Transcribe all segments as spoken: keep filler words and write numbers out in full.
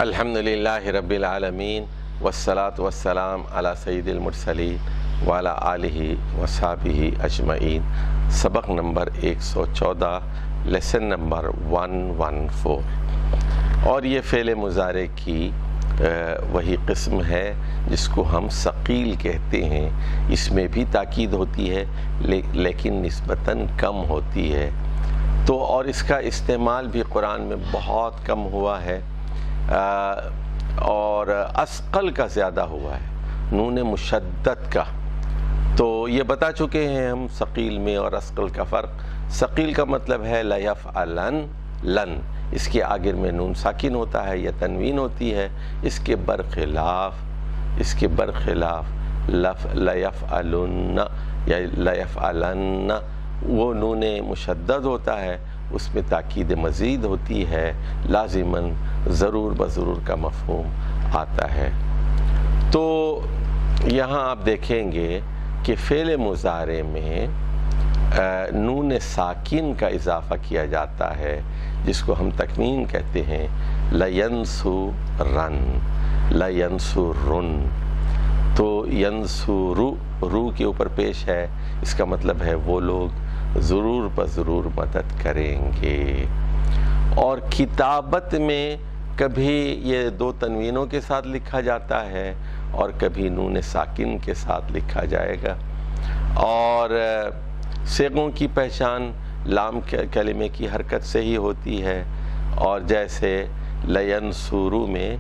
الحمدللہ رب العالمین والصلاة والسلام علی سید المرسلین وعلی آلہ وصحبہ اجمعین۔ سبق نمبر ایک سو چودہ، lesson number one one four, اور یہ فعل مضارع کی وہی قسم ہے جس کو ہم ثقیل کہتے ہیں۔ اس میں بھی تاکید ہوتی ہے لیکن نسبتاً کم ہوتی ہے، تو اور اس کا استعمال بھی قرآن میں بہت کم ہوا ہے اور اثقل کا زیادہ ہوا ہے، نون مشدد کا۔ تو یہ بتا چکے ہیں ہم ثقیل میں اور اثقل کا فرق۔ ثقیل کا مطلب ہے لیفعلن، لن، اس کے آخر میں نون ساکن ہوتا ہے یا تنوین ہوتی ہے۔ اس کے برخلاف اس کے برخلاف لف لیفعلن یا لیفعلن وہ نون مشدد ہوتا ہے، اس میں تاکید مزید ہوتی ہے، لازماً ضرور بضرور کا مفہوم آتا ہے۔ تو یہاں آپ دیکھیں گے کہ فعل مضارع میں نون ساکن کا اضافہ کیا جاتا ہے جس کو ہم تکمین کہتے ہیں، لینصرن، لینصرن۔ تو ینصرو رو کے اوپر پیش ہے، اس کا مطلب ہے وہ لوگ ضرور بضرور مدد کریں گے۔ اور کتابت میں کبھی یہ دو تنوینوں کے ساتھ لکھا جاتا ہے اور کبھی نون ساکن کے ساتھ لکھا جائے گا۔ اور صیغوں کی پہچان لام کلمے کی حرکت سے ہی ہوتی ہے، اور جیسے لینصرو میں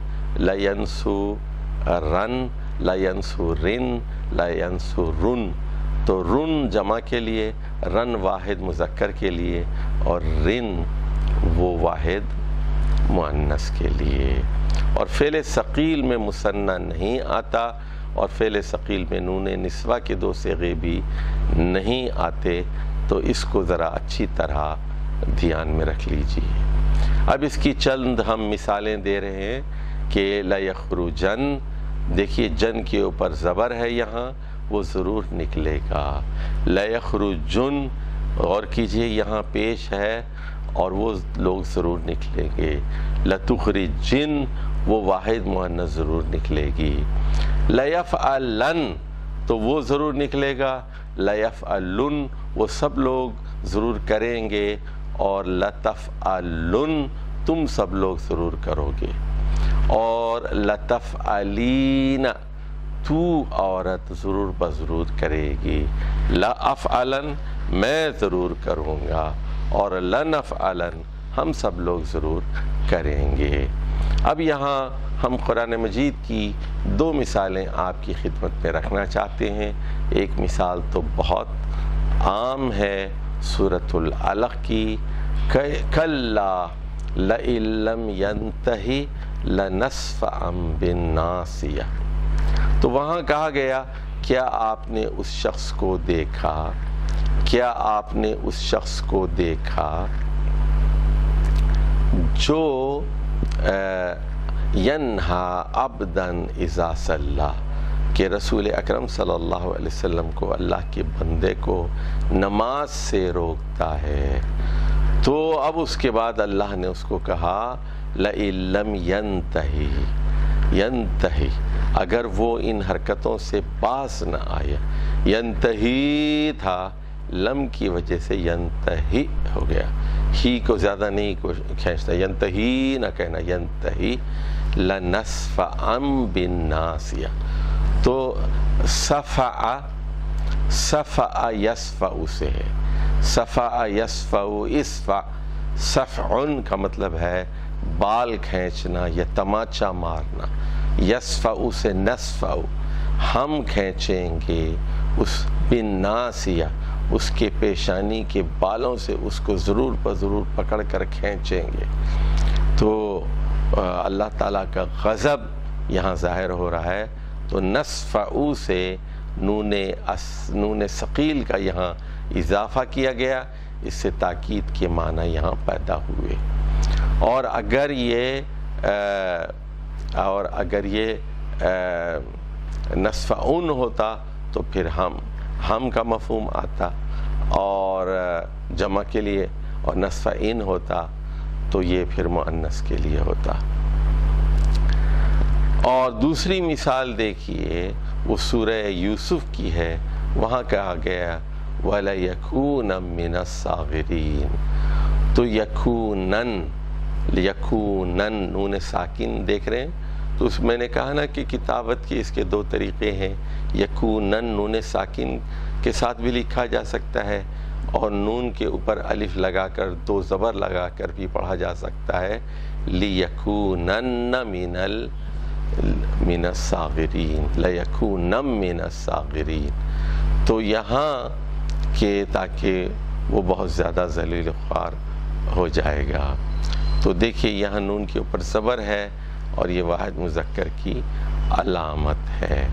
لینصرن، لینصرن، لینصرن، تو رن جمع کے لیے، رن واحد مذکر کے لیے، اور رن وہ واحد مؤنث کے لیے۔ اور فعل ثقیل میں مثنیٰ نہیں آتا، اور فعل ثقیل میں نون نسوہ کے دو صیغے بھی نہیں آتے، تو اس کو ذرا اچھی طرح دھیان میں رکھ لیجیے۔ اب اس کی چند ہم مثالیں دے رہے ہیں کہ لیخرجن، دیکھیے جن کے اوپر زبر ہے یہاں، وہ ضرور نکلے گا۔ لیخرجن، غور کیجئے یہاں پیش ہے اور وہ لوگ ضرور نکلیں گے۔ لتخرجن، وہ واحد مؤنث ضرور نکلے گی۔ لیفعلن، تو وہ ضرور نکلے گا۔ لیفعلن، وہ سب لوگ ضرور کریں گے، اور لتفعلن، تم سب لوگ ضرور کرو گے۔ اور لتفعلین، تو عورت ضرور بضرور کرے گی۔ لافعلن، میں ضرور کروں گا، اور لنفعلن، ہم سب لوگ ضرور کریں گے۔ اب یہاں ہم قرآن مجید کی دو مثالیں آپ کی خدمت میں رکھنا چاہتے ہیں۔ ایک مثال تو بہت عام ہے سورۃ العلق کی، کلا لئن لم ینتہی لنصفعا بالناصیہ۔ تو وہاں کہا گیا، کیا آپ نے اس شخص کو دیکھا کیا آپ نے اس شخص کو دیکھا جو ینہا عبدا اذا صلی، کہ رسول اکرم صلی اللہ علیہ وسلم کو، اللہ کے بندے کو نماز سے روکتا ہے۔ تو اب اس کے بعد اللہ نے اس کو کہا لئن لم ینتہی، ینتہی، اگر وہ ان حرکتوں سے باز نہ آیا، ینتہی تھا، لم کی وجہ سے ینتہی ہو گیا، ہی کو زیادہ نہیں کھینچتا، ینتہی نہ کہنا، ینتہی لنصفعا بالناصیہ۔ تو صفع، صفع یصفع سے ہے، صفع یصفع، اسفع، صفعن کا مطلب ہے بال کھینچنا یا تماچا مارنا، یصفع سے نصفع، ہم کھینچیں گے اس بالناصیہ، اس کے پیشانی کے بالوں سے اس کو ضرور بضرور پکڑ کر کھینچیں گے۔ تو اللہ تعالیٰ کا غضب یہاں ظاہر ہو رہا ہے، تو نصفع سے نون نون ثقیل کا یہاں اضافہ کیا گیا، اس سے تاکید کے معنی یہاں پیدا ہوئے۔ اور اگر یہ اور اگر یہ نصفعن ہوتا تو پھر ہم ہم کا مفہوم آتا، اور جمع کے لیے، اور نصفعن ہوتا تو یہ پھر مؤنث کے لیے ہوتا۔ اور دوسری مثال دیکھیے وہ سورہ یوسف کی ہے، وہاں کہا گیا وَلَيَكُونَ مِنَ الصَّاغِرِينَ، تو یکونن یکونن نون ساکن دیکھ رہے ہیں، تو اس میں نے کہا نا کہ کتابت کے اس کے دو طریقے ہیں، یکونن نون ساکن کے ساتھ بھی لکھا جا سکتا ہے اور نون کے اوپر الف لگا کر دو زبر لگا کر بھی پڑھا جا سکتا ہے، لِيَكُونَنَّ مِنَ ال من الصاغرین لَيَكُونَنَّ مِنَ الصاغرین، تو یہاں کہ تاکہ وہ بہت زیادہ ذلیل خوار ہو جائے گا، تو دیکھیے یہاں نون کے اوپر زبر ہے اور یہ واحد مذکر کی علامت ہے۔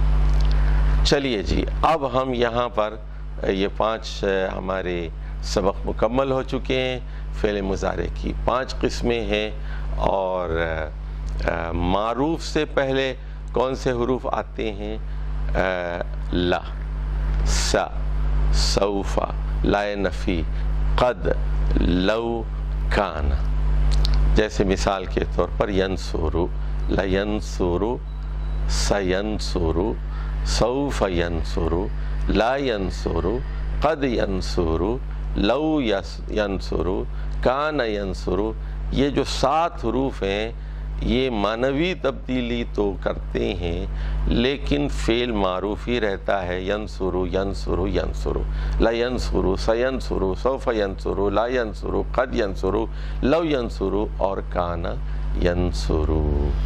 چلیے جی، اب ہم یہاں پر یہ پانچ ہمارے سبق مکمل ہو چکے ہیں۔ فعل مضارع کی پانچ قسمیں ہیں، اور معروف سے پہلے کون سے حروف آتے ہیں؟ لا، سا، سوفا، لا نفی، قد، لو، کان۔ جیسے مثال کے طور پر ینصرو، لینصرو، سینصرو، سوف ینصرو، لا ینصرو، قد ینصرو، لو ینصرو، کان ینصرو۔ یہ جو سات حروف ہیں یہ معنوی تبدیلی تو کرتے ہیں لیکن فعل معروف ہی رہتا ہے، ینصرو ینصرو ینصرو، لا ینصرو، سینصرو، سوف ینصرو، لا ینصرو، قد ینصرو، لو ینصرو اور کان ینصرو۔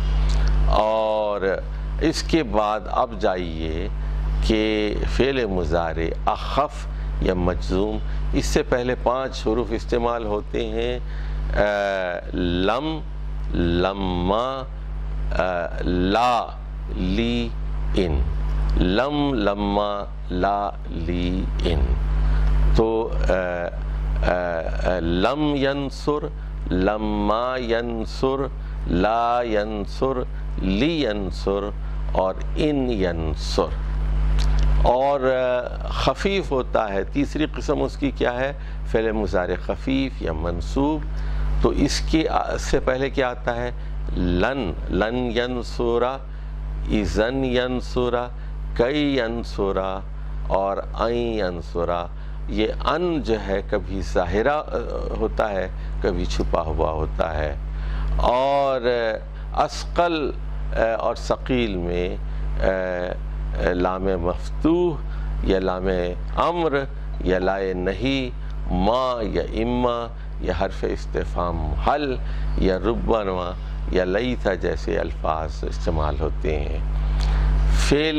اور اس کے بعد اب جائیے کہ فعل مضارع اخف یا مجزوم، اس سے پہلے پانچ حروف استعمال ہوتے ہیں، لم، لما، لا، لی، ان، لم، لما، لا، لی، ان۔ تو لم ینصر، لما ینصر، لا ینصر، لی ینصر اور ان ینصر۔ اور خفیف ہوتا ہے، تیسری قسم اس کی کیا ہے؟ فعل مضارع خفیف یا منصوب، تو اس کے سے پہلے کیا آتا ہے؟ لن، لن ینصرا، اذن ینصرا، کئی ینصرا اور این ینصرا۔ یہ ان جو ہے کبھی ظاہرہ ہوتا ہے کبھی چھپا ہوا ہوتا ہے۔ اور اثقل اور ثقیل میں لام مفتوح یا لام امر یا لائے نہیں، ما یا اما یا حرف استفہام حل یا ربما یا لیتھا جیسے الفاظ استعمال ہوتے ہیں۔ فعل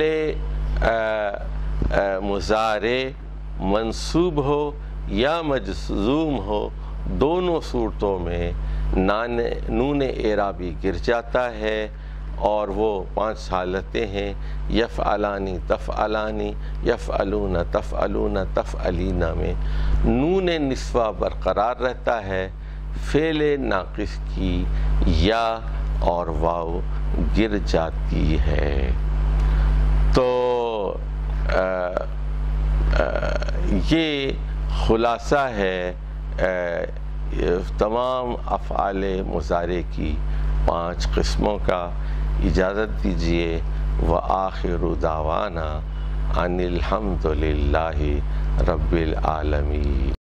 مضارع منصوب ہو یا مجزوم ہو، دونوں صورتوں میں نون اعرابی گر جاتا ہے، اور وہ پانچ حالتیں ہیں، یفعلانی، تفعلانی، یفعلون، تفعلون، تفعلین میں نون نسوہ برقرار رہتا ہے، فعل ناقص کی یا اور واو گر جاتی ہے۔ تو آ, آ, یہ خلاصہ ہے آ, تمام افعال مضارع کی پانچ قسموں کا۔ اجازت دیجیے، وآخر دعوانا ان الحمد للہ رب العالمین۔